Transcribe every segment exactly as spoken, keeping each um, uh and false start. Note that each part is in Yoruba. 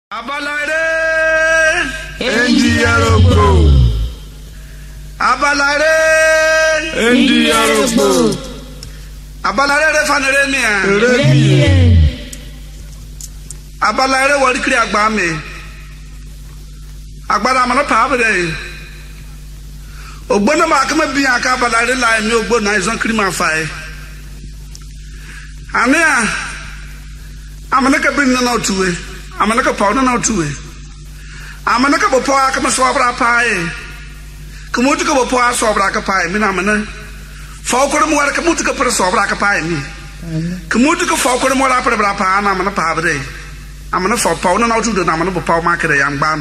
Abalare Endiarogbo Abalare Endiarogbo Abalare refanere mia Remie Abalare warikiri agba me Agbara amana paabere Ogbona ma kama bi aka abalare la mi ogbona izon krima fae Ania amana ka bin na otuwe Amanaka powder now too. Amanaka poa kama swabra pie. Kamutuka poa swabra pie, Minamana. Falcon more Kamutuka put a swabra pie me. Kamutuka Falcon more up at Brapa, and I'm on a pavade. I'm gonna fall powder now to the Namana Pow market a young bam.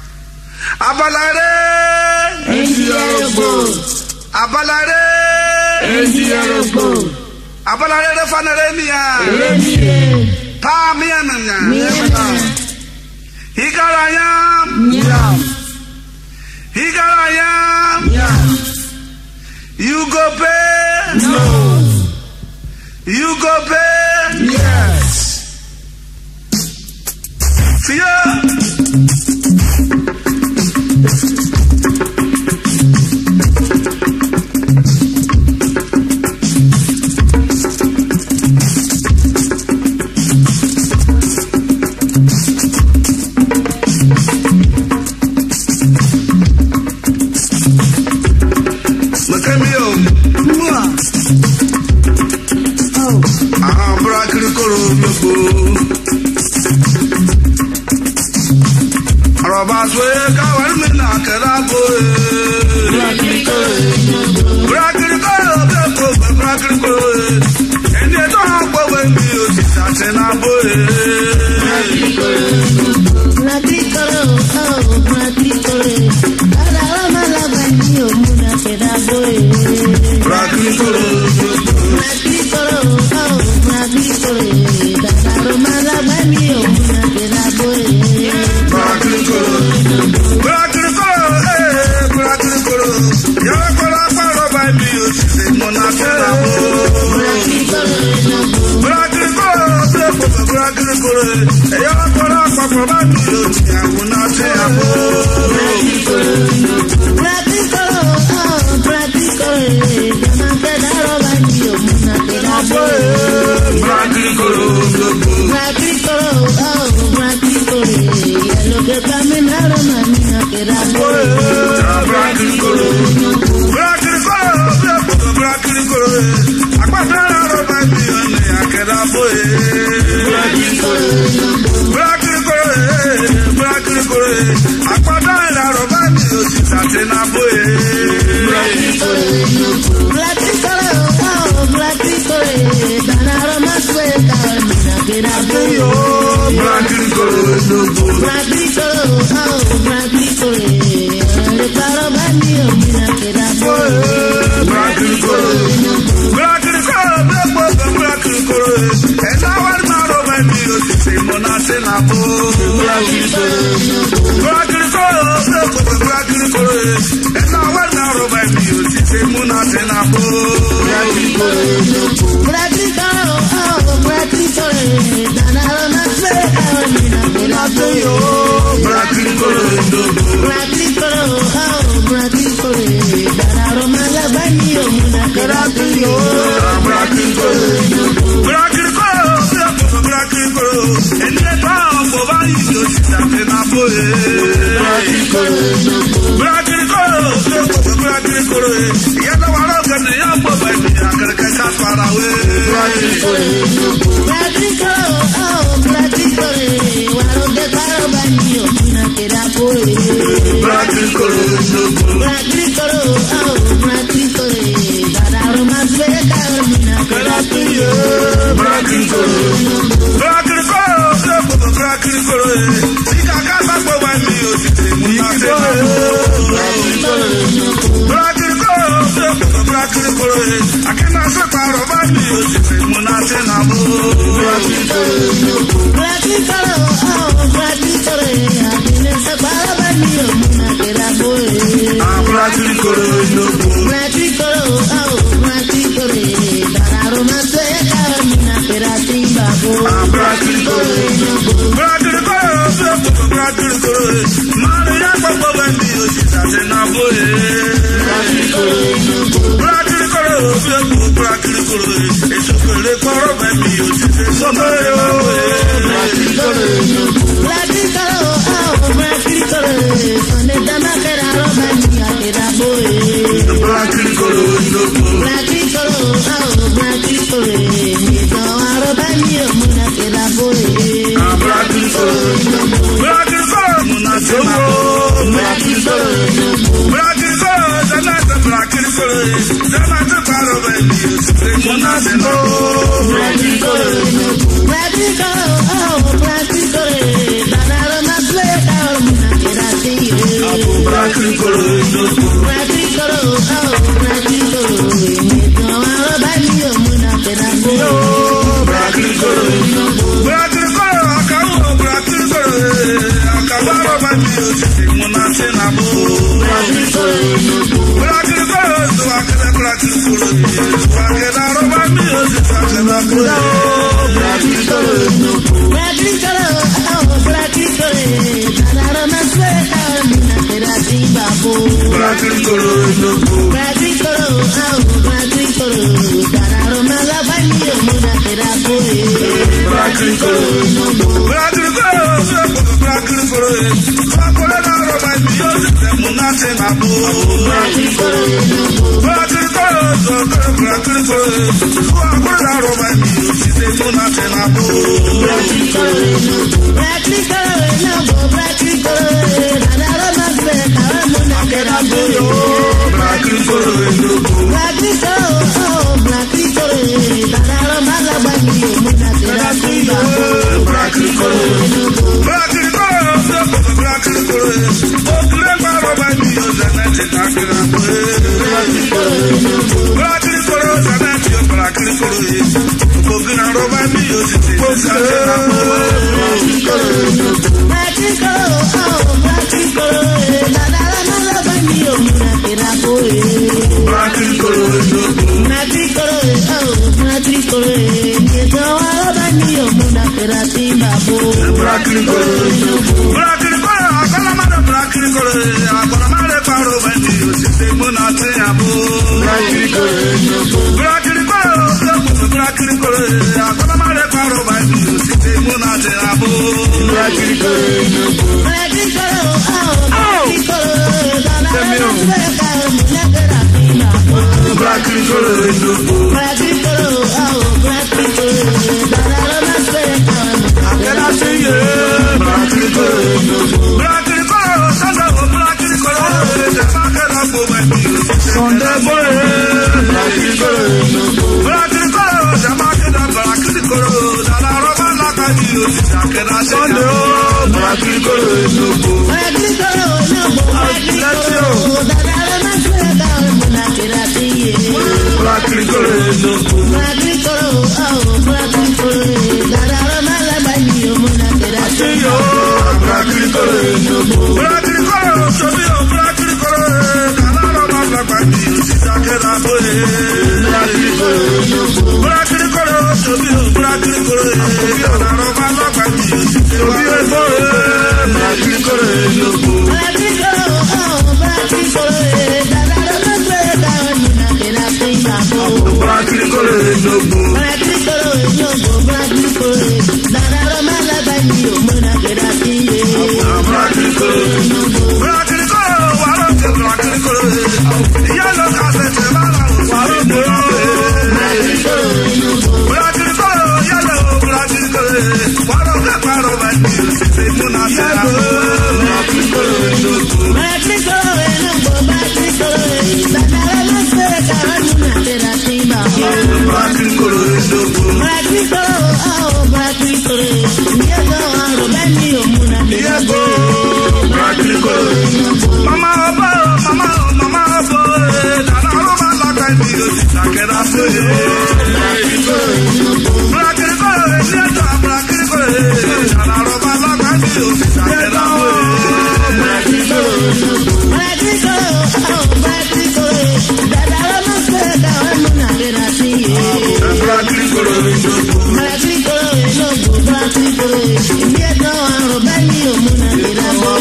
Abalare Abalare Abalare the Faneremia. Pa miananya Higarayam Yam Higarayam Yam You go pay No You go pay Yes Fear Black Mama,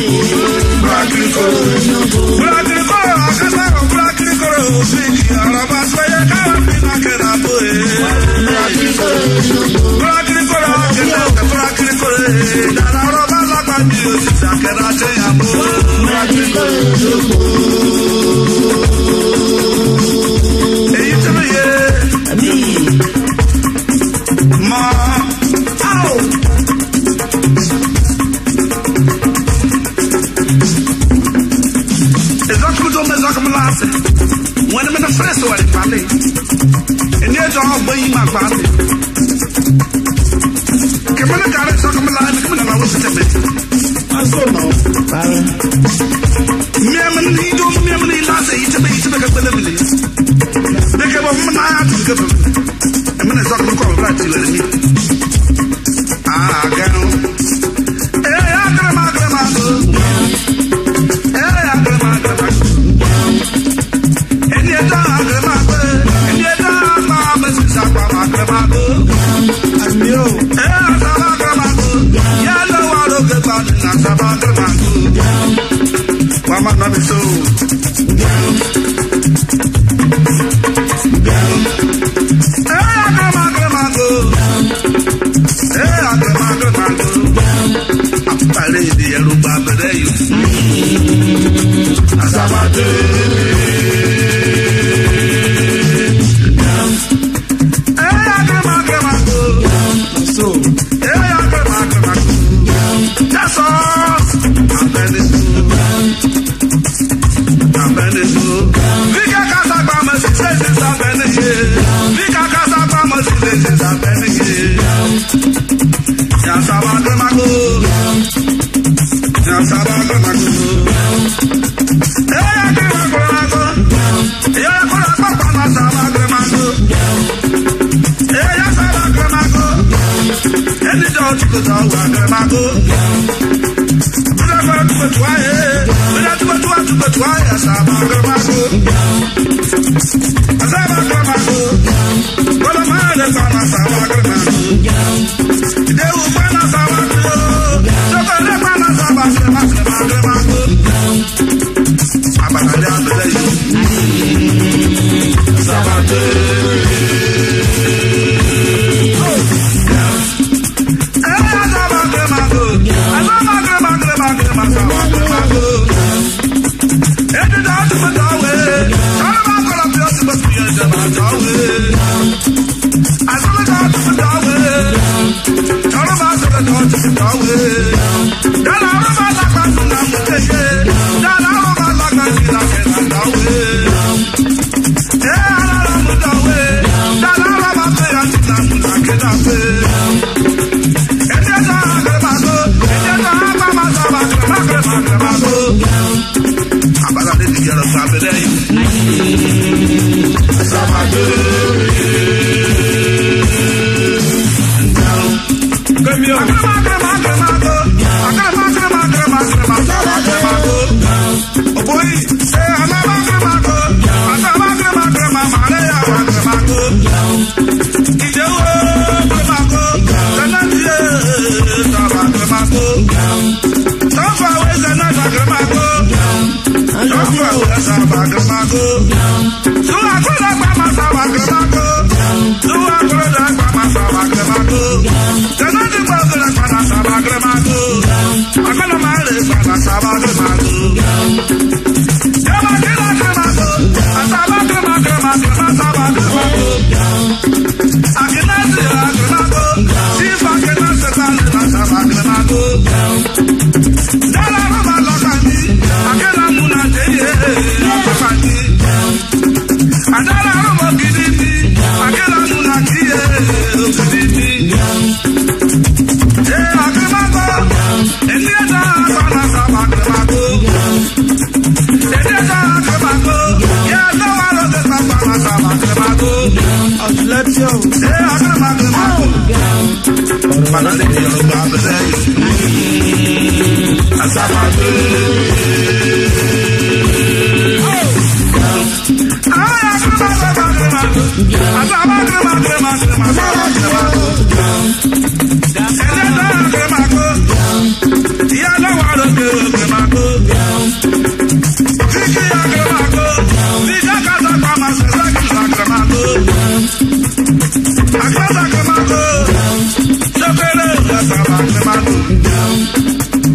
Yeah,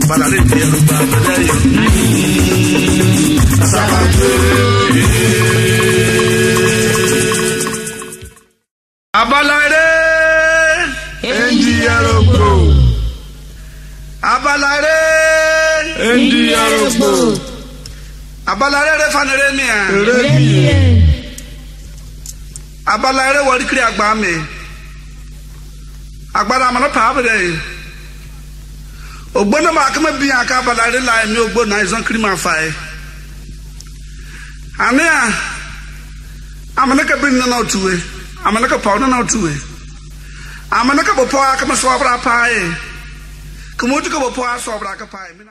balare de lo balare yo asabatu abalare endi yarogbo abalare endi yarogbo abalare re fanere mi a abalare wori kiri agba mi agbara amana pa abere ogbona ma kama bi aka balare la mi ogbona izon kiri ma fa e ania amana ka bin na otuwe amana ka pa na otuwe amana ka bo pa aka ma so abra pa e kumo tu ka bo pa so abra ka pa e